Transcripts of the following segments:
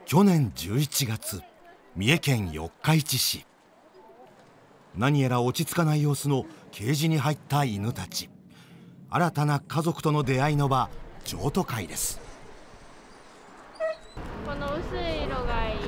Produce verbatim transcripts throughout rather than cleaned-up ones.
去年じゅういちがつ、三重県四日市市。何やら落ち着かない様子のケージに入った犬たち。新たな家族との出会いの場、譲渡会です。 この薄い色がいい。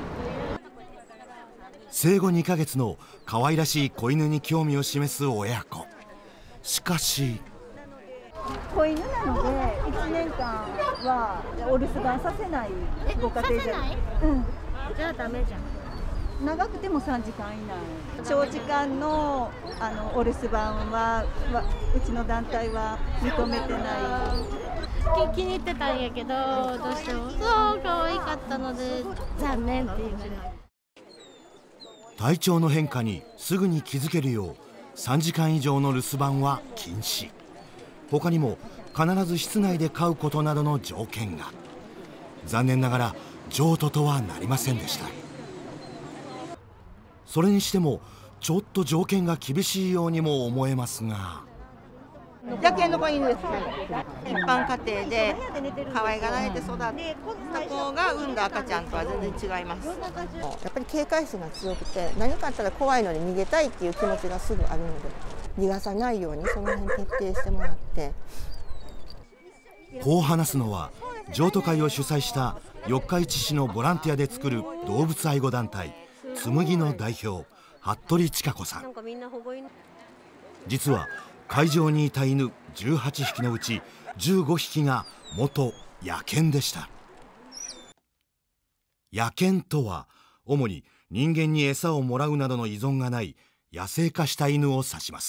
生後にかげつの可愛らしい子犬に興味を示す親子。しかし子犬なのでいちねんかんはお留守番させないご家庭じゃない。うん。 じゃあダメじゃん。 長くてもさんじかん以内。長時間のあのお留守番ははうちの団体は認めてない。 気に入ってたんやけどどうしてもそう可愛かったので残念っていうぐらい。 体調の変化にすぐに気づけるようさんじかん以上の留守番は禁止。他にも必ず室内で飼うことなどの条件が。残念ながら譲渡とはなりませんでした。それにしてもちょっと条件が厳しいようにも思えますが。 野犬の子犬です。一般家庭で可愛がられて育った子が産んだ赤ちゃんとは全然違います。やっぱり警戒心が強くて、何かあったら怖いので逃げたいっていう気持ちがすぐあるので、逃がさないようにその辺徹底してもらって。 こう話すのは譲渡会を主催した四日市市のボランティアで作る動物愛護団体つむぎの代表、服部千佳子さん。実は会場にいた犬じゅうはちひきのうちじゅうごひきが元野犬でした。野犬とは主に人間に餌をもらうなどの依存がない野生化した犬を指します。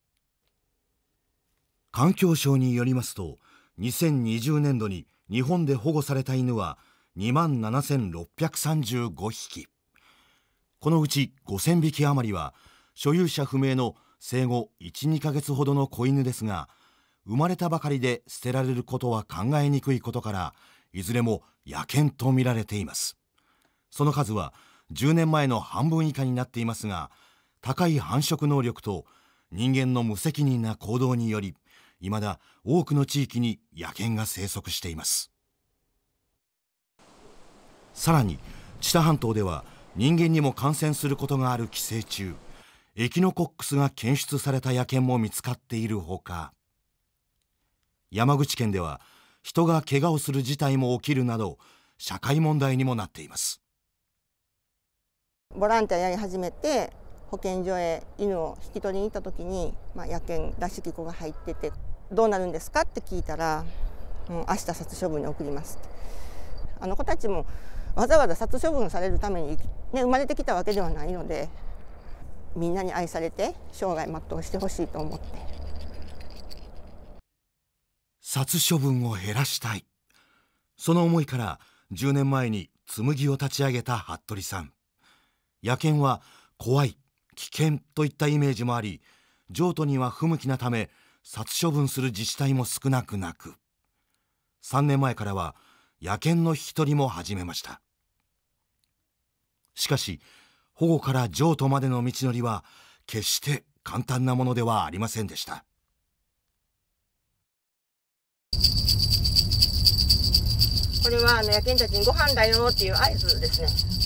環境省によりますとにせんにじゅうねんどに日本で保護された犬はにまんななせんろっぴゃくさんじゅうごひき。このうちごせんびき余りは所有者不明の生後いち、にかげつほどの子犬ですが、生まれたばかりで捨てられることは考えにくいことからいずれも野犬と見られています。その数はじゅうねんまえの半分以下になっていますが、高い繁殖能力と人間の無責任な行動によりいまだ多くの地域に野犬が生息しています。さらに知多半島では人間にも感染することがある寄生虫エキノコックスが検出された野犬も見つかっているほか、山口県では人が怪我をする事態も起きるなど社会問題にもなっています。 ボランティアやり始めて保健所へ犬を引き取りに行った時に、まあ、野犬らしき子が入っててどうなるんですかって聞いたら、うん、明日殺処分に送りますって。あの子たちもわざわざ殺処分されるために、ね、生まれてきたわけではないので、みんなに愛されて生涯全うしてほしいと思って。 殺処分を減らしたい、その思いからじゅうねんまえにつむぎを立ち上げた服部さん。野犬は怖い、危険といったイメージもあり、譲渡には不向きなため殺処分する自治体も少なくなく、さんねんまえからは野犬の引き取りも始めました。しかし保護から譲渡までの道のりは決して簡単なものではありませんでした。 これはあの野犬たちにご飯だよっていう合図ですね。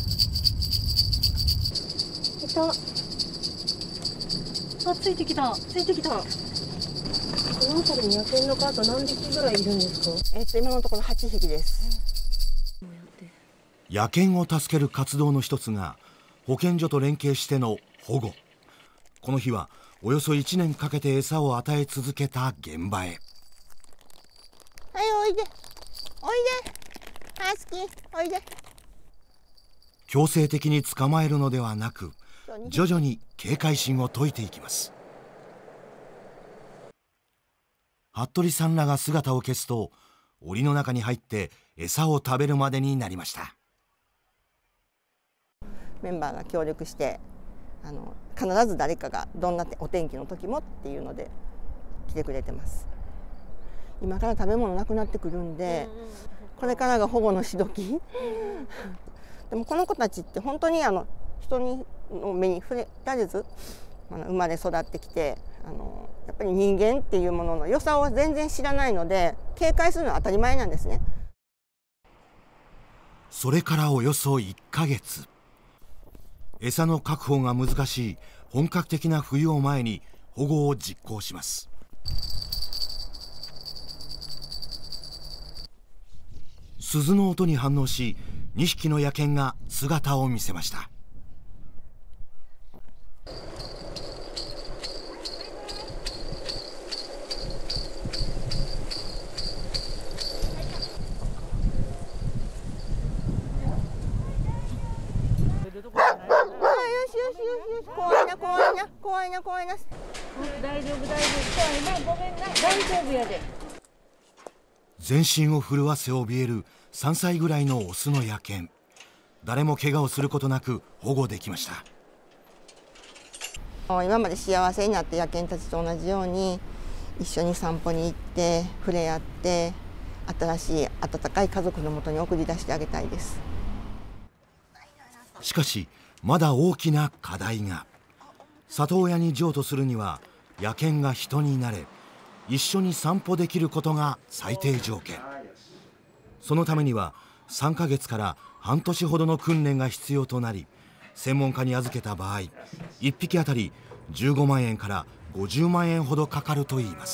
いた。あ、ついてきた。ついてきた。 この辺りに野犬のカート何匹ぐらいいるんですか？えっと今のところはちひきです。 野犬を助ける活動の一つが保健所と連携しての保護。この日はおよそいちねんかけて餌を与え続けた現場へ。 はい、おいでおいでハスキーおいで。 強制的に捕まえるのではなく、徐々に警戒心を解いていきます。服部さんらが姿を消すと檻の中に入って餌を食べるまでになりました。 メンバーが協力してあの必ず誰かがどんなお天気の時もっていうので来てくれてます。今から食べ物なくなってくるんで、これからが保護のしどきでもこの子たちって本当にあの人にの目に触れられずあの生まれ育ってきて、あのやっぱり人間っていうものの良さを全然知らないので警戒するのは当たり前なんですね。 それからおよそいっかげつ、餌の確保が難しい本格的な冬を前に保護を実行します。鈴の音に反応し、にひきの野犬が姿を見せました。 怖いな怖いな怖いな怖いな。 大丈夫大丈夫、怖いな、ごめんな、大丈夫やで。 全身を震わせ怯えるさんさいぐらいのオスの野犬。誰も怪我をすることなく保護できました。 今まで幸せになって野犬たちと同じように一緒に散歩に行って触れ合って、新しい温かい家族のもとに送り出してあげたいです。 しかしまだ大きな課題が。里親に譲渡するには野犬が人になれ、一緒に散歩できることが最低条件。そのためにはさんかげつから半年ほどの訓練が必要となり、専門家に預けた場合いっぴきあたりじゅうごまんえんからごじゅうまんえんほどかかるといいます。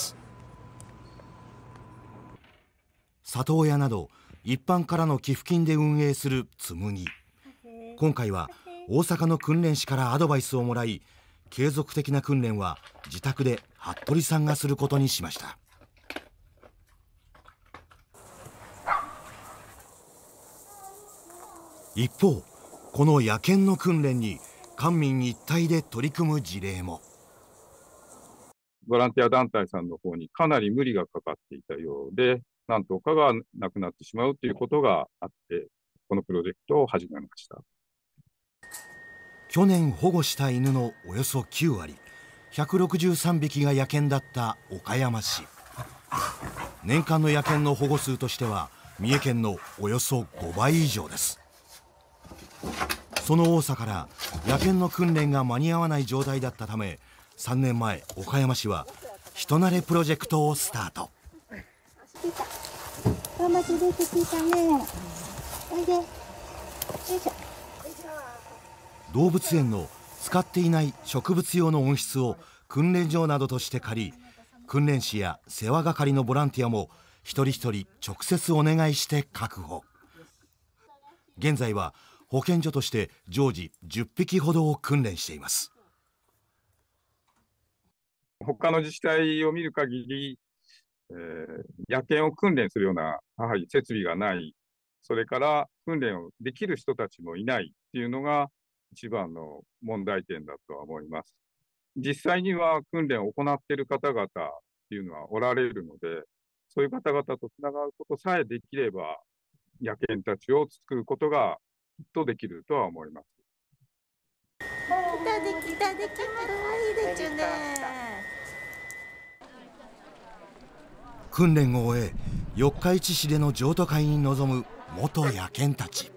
里親など一般からの寄付金で運営するつむぎ。今回は大阪の訓練士からアドバイスをもらい、継続的な訓練は自宅で服部さんがすることにしました。一方、この野犬の訓練に官民一体で取り組む事例も。 ボランティア団体さんの方にかなり無理がかかっていたようで、何頭かが亡くなってしまうということがあって、このプロジェクトを始めました。 去年保護した犬のおよそきゅうわり、ひゃくろくじゅうさんびきが野犬だった岡山市。年間の野犬の保護数としては三重県のおよそごばい以上です。その多さから野犬の訓練が間に合わない状態だったため、さんねんまえ岡山市は人慣れプロジェクトをスタート。 ママ出てきたね。おいで。よいしょ。 動物園の使っていない植物用の温室を訓練場などとして借り、訓練士や世話係のボランティアも一人一人直接お願いして確保。現在は保健所として常時じゅっぴきほどを訓練しています。 他の自治体を見る限り、えー、野犬を訓練するようなやはり設備がない、それから訓練をできる人たちもいないっていうのが一番の問題点だとは思います。実際には訓練を行っている方々っていうのはおられるので、そういう方々とつながることさえできれば、野犬たちを作ることがきっとできるとは思います。 できたできた、可愛いですよね。 訓練を終え、四日市市での譲渡会に臨む元野犬たち。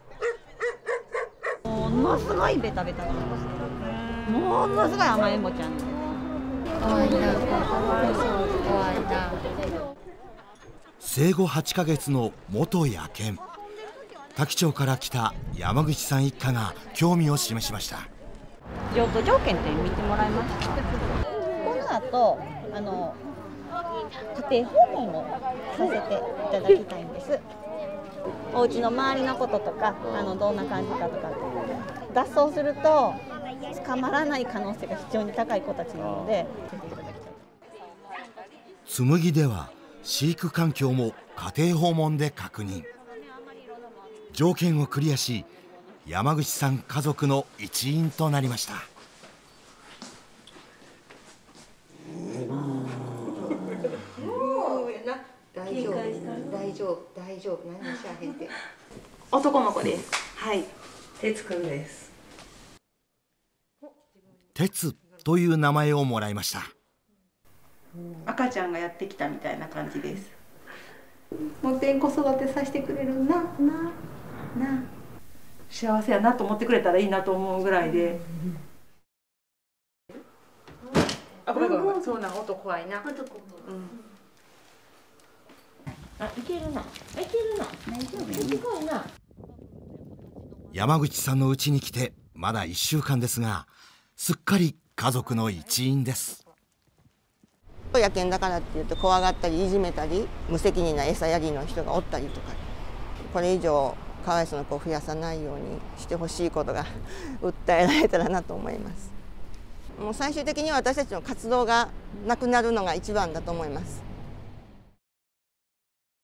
ものすごいベタベタなんです。ものすごい甘えん坊ちゃんです。 怖いな、怖いな。 生後はちかげつの元野犬。多気町から来た山口さん一家が興味を示しました。 譲渡条件って見てもらいました。この後、あの家庭訪問をさせていただきたいんです。お家の周りのこととか、あのどんな感じかとか、脱走すると捕まらない可能性が非常に高い子たちなので、 つむぎでは飼育環境も家庭訪問で確認。条件をクリアし、山口さん家族の一員となりました。 大丈夫、大丈夫、大丈夫、何もしゃへんて。 男の子です。はい。 哲くんです。 哲という名前をもらいました。 赤ちゃんがやってきたみたいな感じです。 もう一遍子育てさせてくれるな、な、な。 幸せやなと思ってくれたらいいなと思うぐらいで。あ、ごめんごめん、そうな音怖いな。うん。 あ、いけるな。いけるな。大丈夫。すごいな。 山口さんの家に来てまだいっしゅうかんですが、すっかり家族の一員です。 野犬だからっていうと怖がったりいじめたり無責任な餌やりの人がおったりとか、これ以上かわいそうな子を増やさないようにしてほしいことが訴えられたらなと思います。もう最終的には私たちの活動がなくなるのが一番だと思います。